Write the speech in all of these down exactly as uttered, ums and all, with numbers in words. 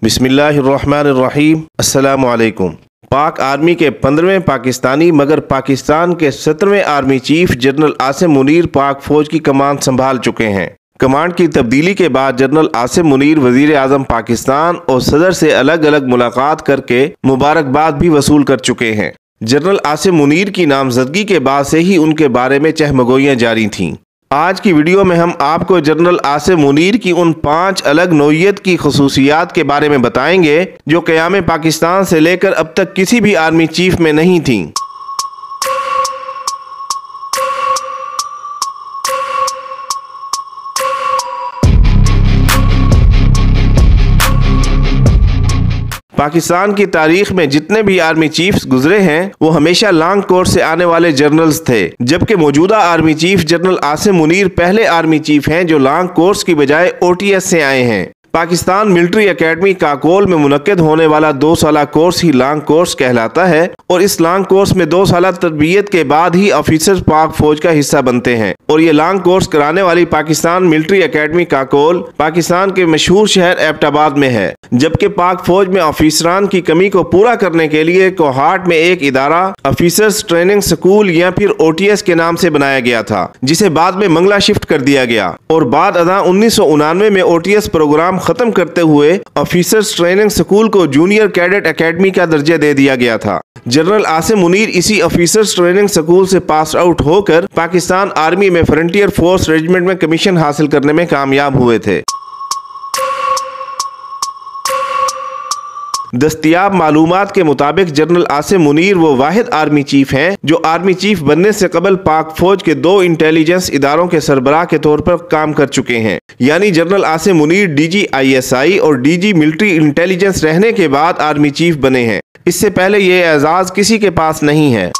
बिस्मिल्लाहिर्रहमानिर्रहीम। अस्सलामु अलैकुम। पाक आर्मी के पंद्रहवें पाकिस्तानी मगर पाकिस्तान के सत्रहवें army chief general Asim Munir Pak फौज की कमान संभाल चुके हैं। कमांड की तब्दीली के बाद जनरल आसिम मुनीर वजीर आजम पाकिस्तान और सदर से अलग अलग मुलाकात करके मुबारकबाद भी वसूल कर चुके हैं। जनरल आसिम मुनीर की नामजदगी के बाद से ही उनके बारे में चहमगोइयाँ जारी थीं। आज की वीडियो में हम आपको जनरल आसिम मुनीर की उन पांच अलग नौइयत की खसूसियात के बारे में बताएंगे जो क़याम पाकिस्तान से लेकर अब तक किसी भी आर्मी चीफ में नहीं थीं। पाकिस्तान की तारीख में जितने भी आर्मी चीफ्स गुजरे हैं वो हमेशा लॉन्ग कोर्स से आने वाले जनरल्स थे, जबकि मौजूदा army chief general Asim Munir पहले आर्मी चीफ हैं जो लॉन्ग कोर्स की बजाय ओ टी एस से आए हैं। पाकिस्तान मिलिट्री एकेडमी काकोल में मुनक्किद होने वाला दो साला कोर्स ही लॉन्ग कोर्स कहलाता है और इस लॉन्ग कोर्स में दो साला तरबियत के बाद ही ऑफिसर्स पाक फौज का हिस्सा बनते हैं। और ये लॉन्ग कोर्स कराने वाली पाकिस्तान मिलिट्री एकेडमी काकोल पाकिस्तान के मशहूर शहर एबटाबाद में है, जबकि पाक फौज में ऑफिसरान की कमी को पूरा करने के लिए कोहाट में एक इदारा ऑफिसर्स ट्रेनिंग स्कूल या फिर ओ टी एस के नाम से बनाया गया था, जिसे बाद में मंगला शिफ्ट कर दिया गया और बाद अदा उन्नीस सौ उनानवे में ओ टी एस प्रोग्राम खत्म करते हुए ऑफिसर्स ट्रेनिंग स्कूल को जूनियर कैडेट एकेडमी का दर्जा दे दिया गया था। जनरल आसिम मुनीर इसी ऑफिसर्स ट्रेनिंग स्कूल से पास आउट होकर पाकिस्तान आर्मी में फ्रंटियर फोर्स रेजिमेंट में कमीशन हासिल करने में कामयाब हुए थे। दस्तियाब मालूमात के मुताबिक जनरल आसिम मुनीर वो वाहिद आर्मी चीफ हैं जो आर्मी चीफ बनने से कबल पाक फौज के दो इंटेलिजेंस इदारों के सरबराह के तौर पर काम कर चुके हैं। यानी general Asim Munir D G I S I और डी जी मिलिट्री इंटेलिजेंस रहने के बाद आर्मी चीफ बने हैं। इससे पहले ये एजाज किसी के पास नहीं है।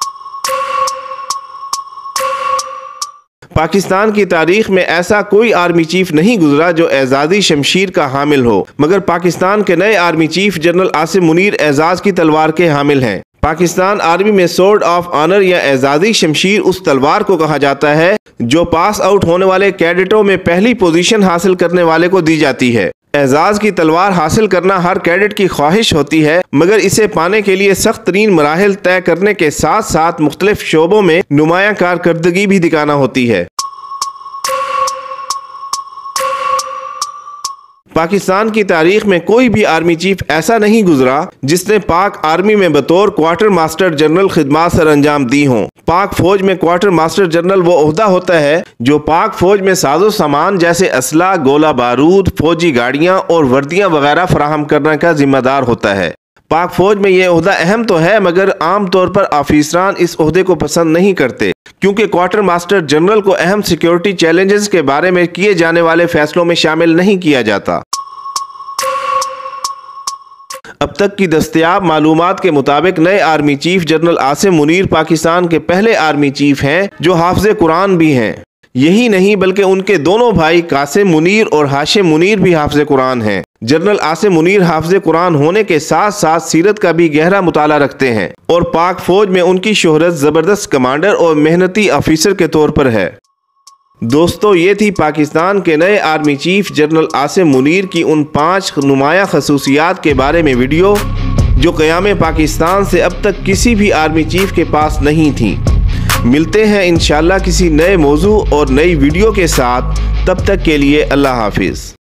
पाकिस्तान की तारीख में ऐसा कोई आर्मी चीफ नहीं गुजरा जो एजाजी शमशीर का हामिल हो, मगर पाकिस्तान के नए army chief general Asim Munir एजाज की तलवार के हामिल हैं। पाकिस्तान आर्मी में सोर्ड ऑफ ऑनर या एजाजी शमशीर उस तलवार को कहा जाता है जो पास आउट होने वाले कैडेटों में पहली पोजीशन हासिल करने वाले को दी जाती है। एजाज की तलवार हासिल करना हर कैडेट की ख्वाहिश होती है, मगर इसे पाने के लिए सख्त तरीन मराहिल तय करने के साथ साथ मुख्तलिफ शोबों में नुमायां कारकर्दगी भी दिखाना होती है। पाकिस्तान की तारीख में कोई भी आर्मी चीफ ऐसा नहीं गुजरा जिसने पाक आर्मी में बतौर क्वार्टर मास्टर जनरल खिदमत सर अंजाम दी हों। पाक फौज में क्वार्टर मास्टर जनरल वो ओहदा होता है जो पाक फौज में साजो सामान जैसे असला, गोला बारूद, फौजी गाड़ियां और वर्दियां वगैरह फराहम करने का जिम्मेदार होता है। पाक फौज में यह ओहदा अहम तो है, मगर आम तौर पर ऑफिसरान इस ओहदे को पसंद नहीं करते, क्योंकि क्वार्टर मास्टर जनरल को अहम सिक्योरिटी चैलेंजेस के बारे में किए जाने वाले फैसलों में शामिल नहीं किया जाता। अब तक की दस्तयाब मालूमात के मुताबिक नए army chief general Asim Munir Pakistan के पहले आर्मी चीफ हैं जो हाफिज कुरान भी हैं। यही नहीं बल्कि उनके दोनों भाई कासिम मुनीर और हाशिम मुनीर भी हाफिज कुरान हैं। जनरल आसिम मुनीर हाफिज कुरान होने के साथ साथ सीरत का भी गहरा मुताला रखते हैं और पाक फौज में उनकी शोहरत जबरदस्त कमांडर और मेहनती ऑफिसर के तौर पर है। दोस्तों, ये थी पाकिस्तान के नए army chief general Asim Munir की उन पांच नुमाया खसूसियात के बारे में वीडियो जो क़याम पाकिस्तान से अब तक किसी भी आर्मी चीफ के पास नहीं थी। मिलते हैं इंशाल्लाह किसी नए मौजू और नई वीडियो के साथ। तब तक के लिए अल्लाह हाफिज।